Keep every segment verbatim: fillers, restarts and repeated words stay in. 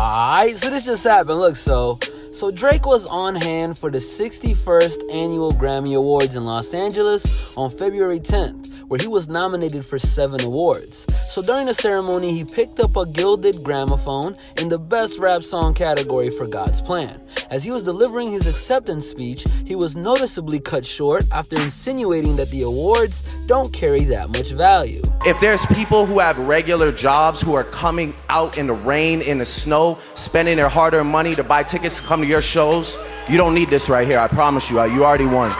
Alright, so this just happened. Look, so so Drake was on hand for the sixty-first Annual Grammy Awards in Los Angeles on February tenth, where he was nominated for seven awards. So during the ceremony, he picked up a gilded gramophone in the Best Rap Song category for God's Plan. As he was delivering his acceptance speech, he was noticeably cut short after insinuating that the awards don't carry that much value. If there's people who have regular jobs who are coming out in the rain, in the snow, spending their hard-earned money to buy tickets to come to your shows, you don't need this right here, I promise you, you already won.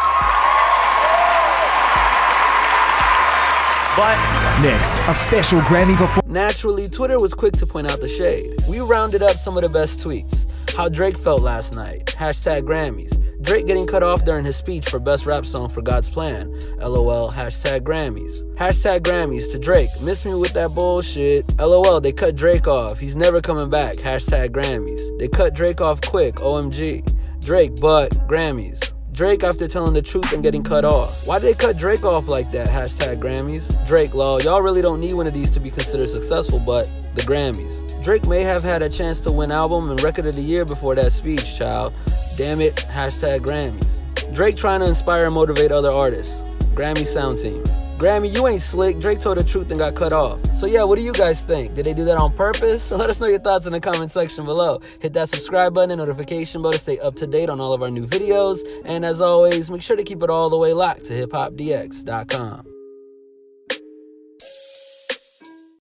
But next, a special Grammy performance. Naturally, Twitter was quick to point out the shade. We rounded up some of the best tweets. How Drake felt last night. Hashtag Grammys. Drake getting cut off during his speech for Best Rap Song for God's Plan. LOL. Hashtag Grammys. Hashtag Grammys to Drake. Miss me with that bullshit. LOL. They cut Drake off. He's never coming back. Hashtag Grammys. They cut Drake off quick. O M G. Drake, but Grammys. Drake after telling the truth and getting cut off. Why did they cut Drake off like that? Hashtag Grammys. Drake, lol. Y'all really don't need one of these to be considered successful, but the Grammys. Drake may have had a chance to win Album and Record of the Year before that speech, child. Damn it. Hashtag Grammys. Drake trying to inspire and motivate other artists. Grammy Sound Team. Grammy, you ain't slick. Drake told the truth and got cut off. So yeah, what do you guys think? Did they do that on purpose? Let us know your thoughts in the comment section below. Hit that subscribe button and notification bell to stay up to date on all of our new videos. And as always, make sure to keep it all the way locked to hip hop D X dot com.